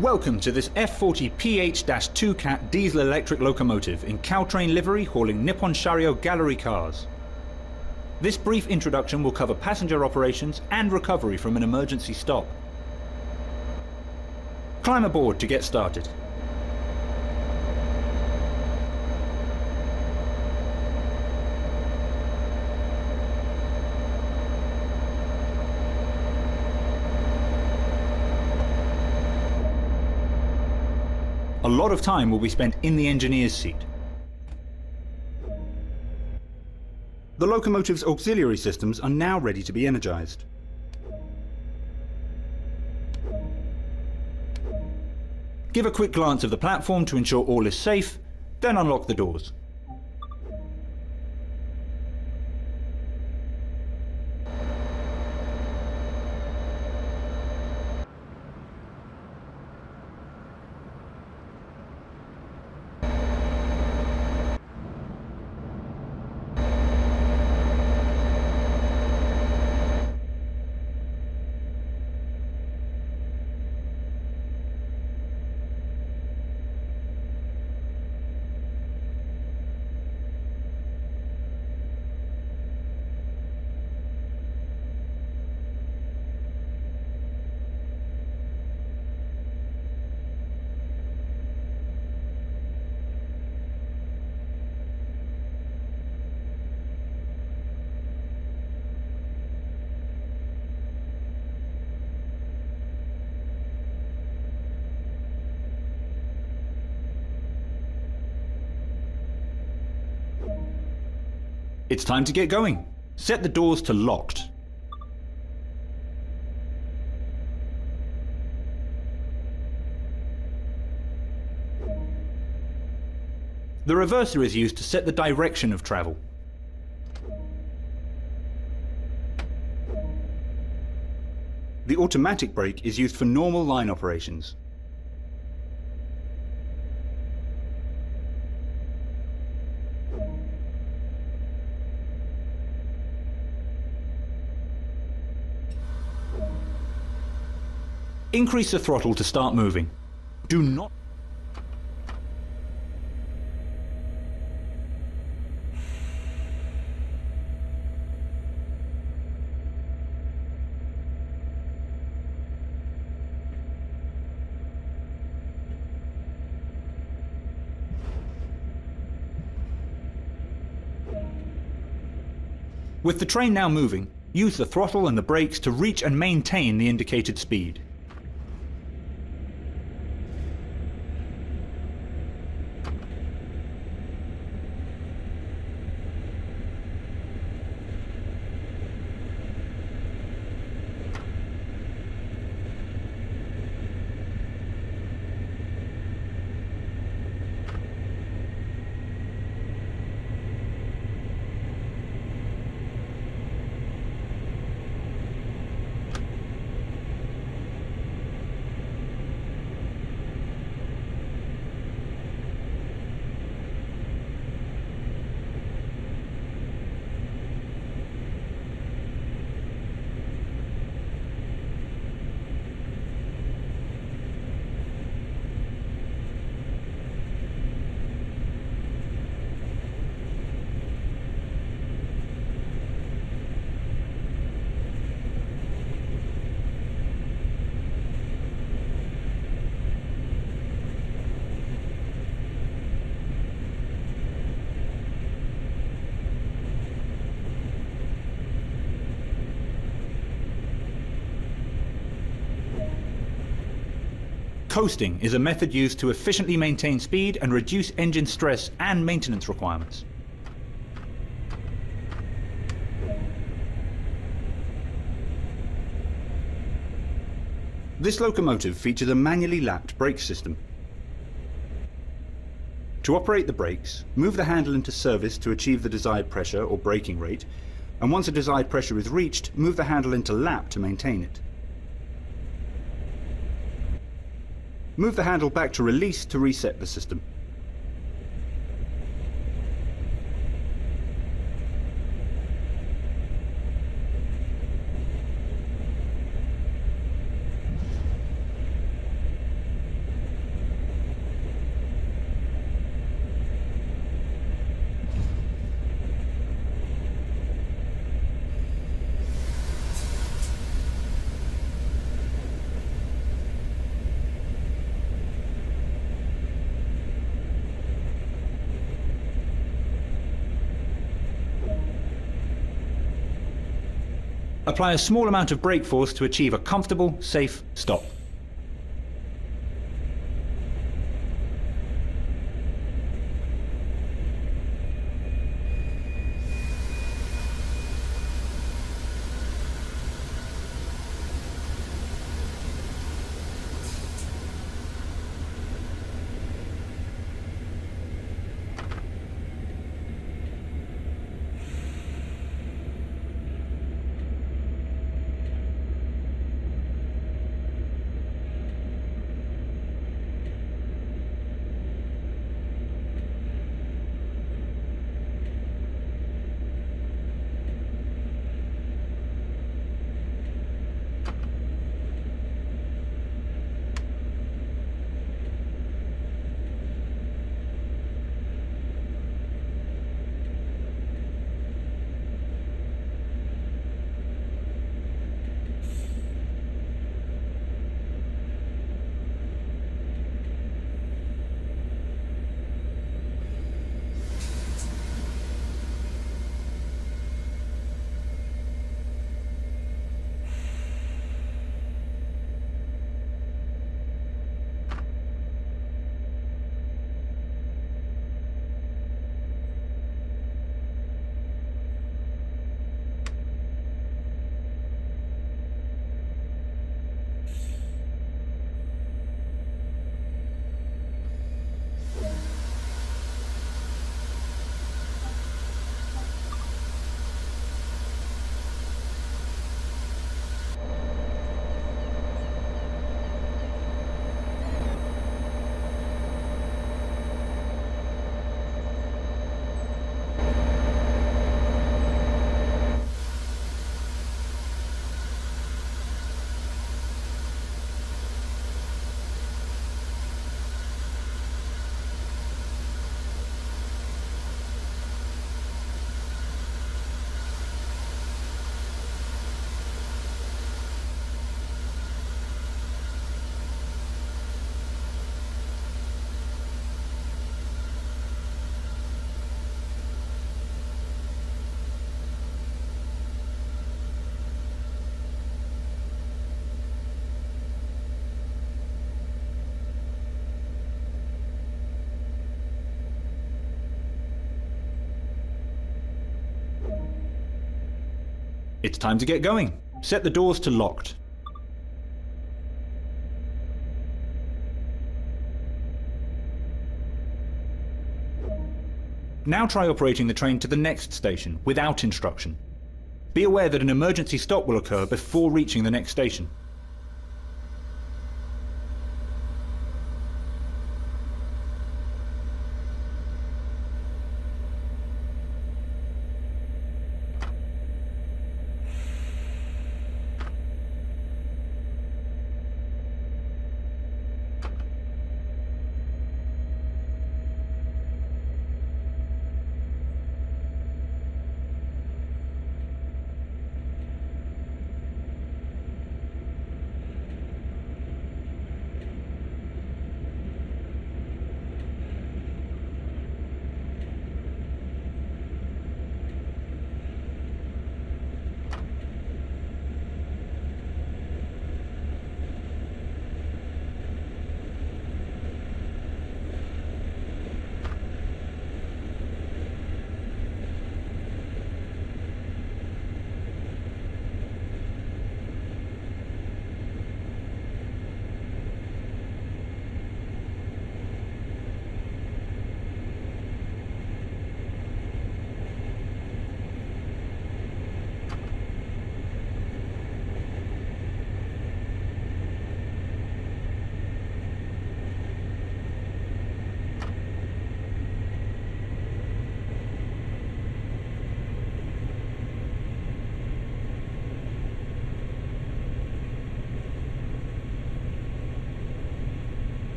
Welcome to this F40 PH-2 Cat diesel-electric locomotive in Caltrain livery hauling Nippon Sharyo gallery cars. This brief introduction will cover passenger operations and recovery from an emergency stop. Climb aboard to get started. A lot of time will be spent in the engineer's seat. The locomotive's auxiliary systems are now ready to be energized. Give a quick glance of the platform to ensure all is safe, then unlock the doors. It's time to get going. Set the doors to locked. The reverser is used to set the direction of travel. The automatic brake is used for normal line operations. Increase the throttle to start moving. Do not... With the train now moving, use the throttle and the brakes to reach and maintain the indicated speed. Coasting is a method used to efficiently maintain speed and reduce engine stress and maintenance requirements. This locomotive features a manually lapped brake system. To operate the brakes, move the handle into service to achieve the desired pressure or braking rate, and once a desired pressure is reached, move the handle into lap to maintain it. Move the handle back to release to reset the system. Apply a small amount of brake force to achieve a comfortable, safe stop. It's time to get going. Set the doors to locked. Now try operating the train to the next station without instruction. Be aware that an emergency stop will occur before reaching the next station.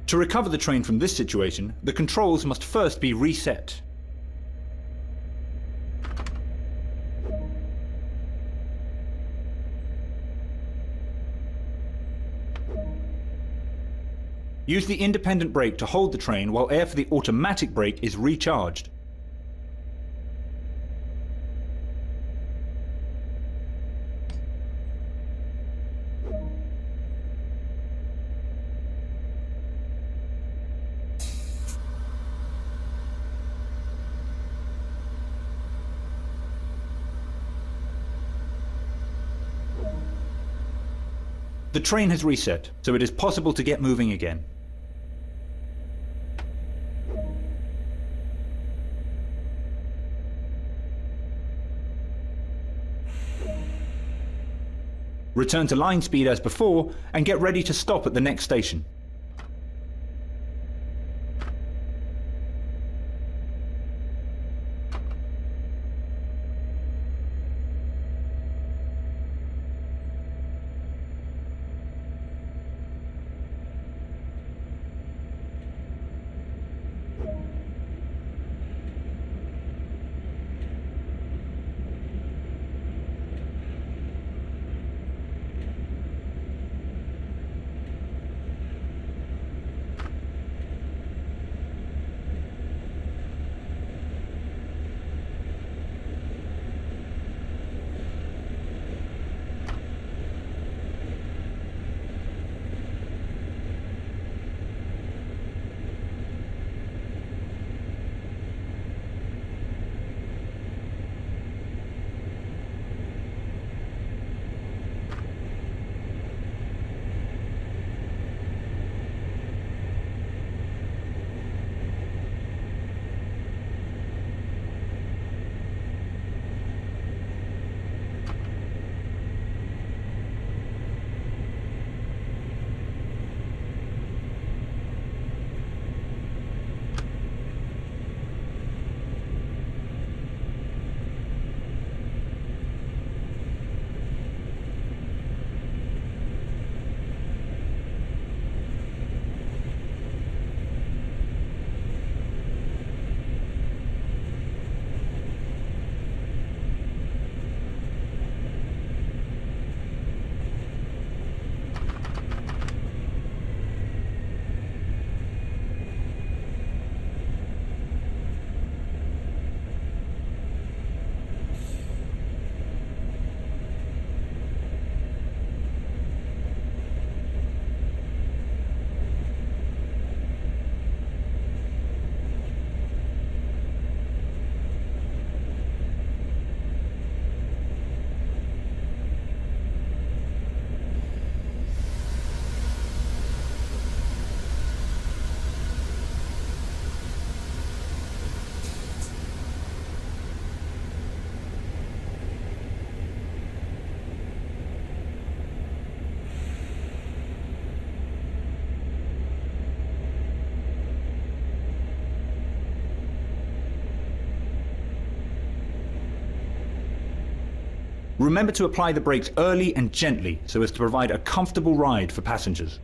To recover the train from this situation, the controls must first be reset. Use the independent brake to hold the train while air for the automatic brake is recharged. The train has reset, so it is possible to get moving again. Return to line speed as before and get ready to stop at the next station. Remember to apply the brakes early and gently so as to provide a comfortable ride for passengers.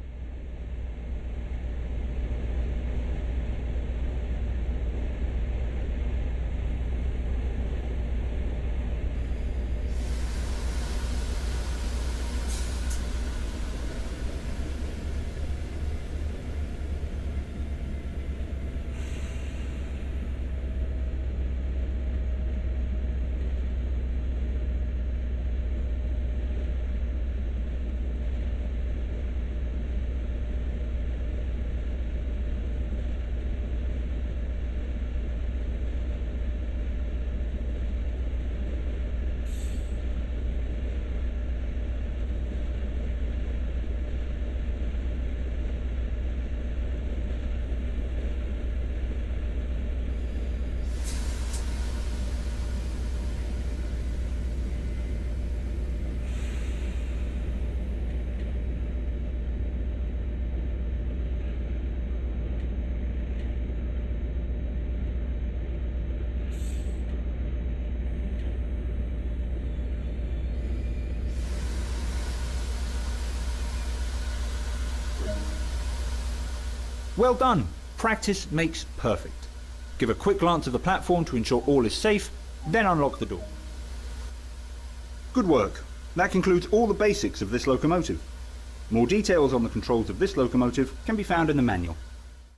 Well done! Practice makes perfect. Give a quick glance of the platform to ensure all is safe, then unlock the door. Good work. That concludes all the basics of this locomotive. More details on the controls of this locomotive can be found in the manual.